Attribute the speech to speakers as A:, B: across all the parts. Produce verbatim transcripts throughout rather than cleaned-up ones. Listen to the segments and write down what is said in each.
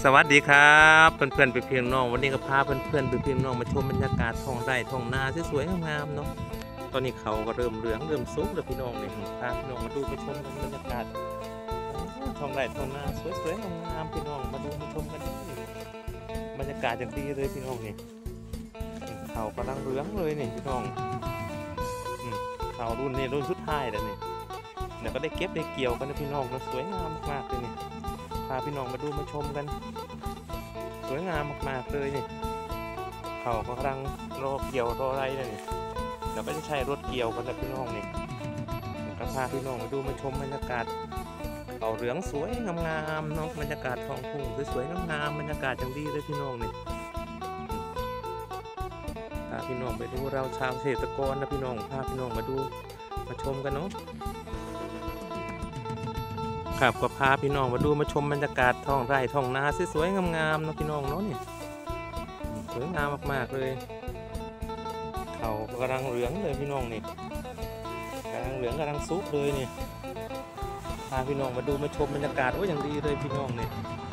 A: สวัสดีครับเพื่อนๆไปเพียงน้องวันนี้ก็พาเพื่อนๆไปเพียงน้องมาชมบรรยากาศท้องไร่ท้องนาสวยๆงามๆเนาะตอนนี้เขาก็เริ่มเหลืองเริ่มสุกแล้วพี่น้องเนี่ยพาพี่น้องมาดูมาชมบรรยากาศท้องไร่ท้องนาสวยๆงามๆพี่น้องมาดูมาชมกันบรรยากาศอย่างดีเลยพี่น้องนี่เขากำลังเหลืองเลยนี่พี่น้องเขารุ่นนี้รุ่นสุดท้ายแล้วนี่เดี๋ยวก็ได้เก็บได้เกี่ยวกันนะพี่น้องสวยงามมากๆเลยนี่พาพี่น้องมาดูมาชมกันสวยงามมากๆเลยนี่เขากำลังรอเกี่ยวรออะไรนี่เดี๋ยวก็จะใช้รถเกี่ยวกันนะพี่น้องนี่ก็พาพี่น้องมาดูมาชมบรรยากาศเขาเหลืองสวยงามๆเนาะบรรยากาศท้องทุ่งสวยๆงามๆบรรยากาศอย่างดีเลยพี่น้องนี่พาพี่น้องไปดูเราชาวเกษตรกรนะพี่น้องพาพี่น้องมาดูมาชมกันเนาะครับก็พาพี่น้องมาดูมาชมบรรยากาศท้องไร่ท้องนาสวยๆงามๆเนาะพี่น้องเนาะนี่สวยงามมากๆเลยเขากำลังเหลืองเลยพี่น้องนี่กำลังเหลืองกำลังสุกเลยนี่พาพี่น้องมาดูมาชมบรรยากาศโอ้ยอย่างดีเลยพี่น้องนี่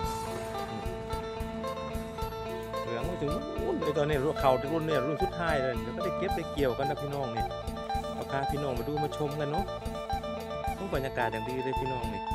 A: เหลืองไปถึงรุ่นเลยตอนนี้เขารุ่นเนี่ยรุ่นสุดท้ายเลยเดี๋ยวก็ได้เก็บได้เกี่ยวกันนะพี่น้องนี่พาพี่น้องมาดูมาชมกันเนาะบรรยากาศอย่างดีเลยพี่น้องนี่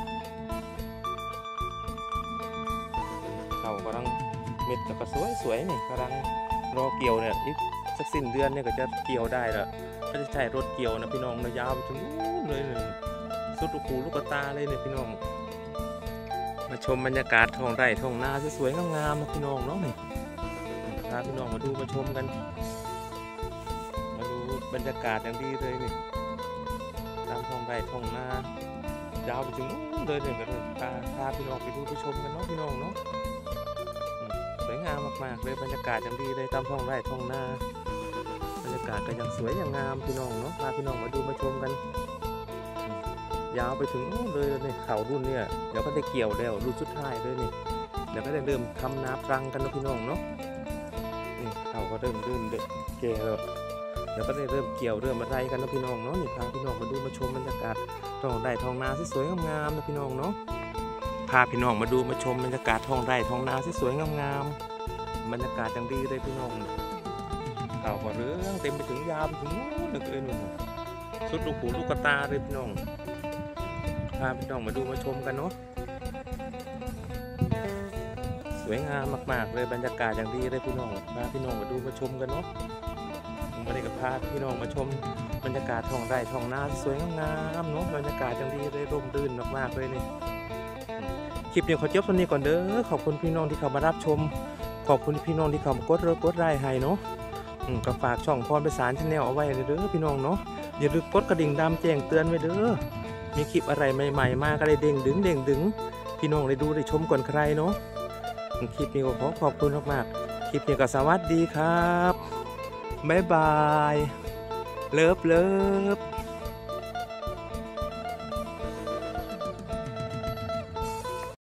A: เขากำลังเม็ดก็สวยสวยนี่กำลังรอเกี่ยวเนี่ยอีกสักสิ้นเดือนเนี่ยก็จะเกี่ยวได้แล้วก็จะใช้รถเกี่ยวนะพี่น้องยาวไปถึงนู้นเลยเนี่ยสุดลูกหูลูกตาเลยเนี่ยพี่น้องมาชมบรรยากาศท้องไร่ท้องนาสวยๆงามๆนะพี่น้องเนาะนี่พาพี่น้องมาดูมาชมกันมาดูบรรยากาศอย่างดีเลยนี่ตามท้องไร่ท้องนายาวไปถึงนู้นเลยเนี่ยก็เลยพาพาพี่น้องไปดูไปชมกันเนาะพี่น้องเนาะสวยงามมากๆเลยบรรยากาศอย่างดีเลยตามท้องไร่ท้องนาบรรยากาศก็ยังสวยอย่างงามพี่น้องเนาะพาพี่น้องมาดูมาชมกันยาวไปถึงนู้นเลยเนี่ยเขารุ่นเนี่ยเดี๋ยวก็ได้เกี่ยวแล้วรุ่นสุดท้ายเลยนี่เดี๋ยวก็ได้เริ่มทำนาปรังกันนะพี่น้องเนาะนี่เขาก็เริ่มเริ่มเด็กเกี่ยวเดี๋ยวก็ได้เริ่มเกี่ยวเริ่มอะไรกันนะพี่น้องเนาะนี่พาพี่น้องมาดูมาชมบรรยากาศท้องไร่ท้องนาสวยๆงามๆนะพี่น้องเนาะพาพี่น้องมาดูมาชมบรรยากาศท้องไร่ท้องนาสวยๆงามๆบรรยากาศอย่างดีเลยพี่น้องเขาก็เรื่องเต็มไปถึงยาวไปถึงนู้นเลยนี่สุดลูกหูลูกตาเลยพี่น้องพาพี่น้องมาดูมาชมกันเนาะสวยงามมากๆเลยบรรยากาศอย่างดีเลยพี่น้องพาพี่น้องมาดูมาชมกันเนาะวันนี้ก็พาพี่น้องมาชมบรรยากาศท้องไร่ท้องนาสวยงามๆเนาะบรรยากาศอย่างดีเลยร่มรื่นมากๆเลยนี่คลิปนี้ขอจบตรงนี้ก่อนเด้อขอบคุณพี่น้องที่เข้ามารับชมขอบคุณพี่น้องที่เข้ามากดไลค์กดไลค์ให้เนาะก็ฝากช่องพรไพศาลชาแนลเอาไว้เด้อพี่น้องเนาะอย่าลืมกดกระดิ่งดำแจ้งเตือนไว้เด้อมีคลิปอะไรใหม่ๆมาก็ได้เด้งดึงเด้งดึงพี่น้องได้ดูได้ชมก่อนใครเนาะคลิปนี้ก็ขอขอบคุณมากๆคลิปนี้ก็สวัสดีครับบ๊ายบายเลิฟเลิฟ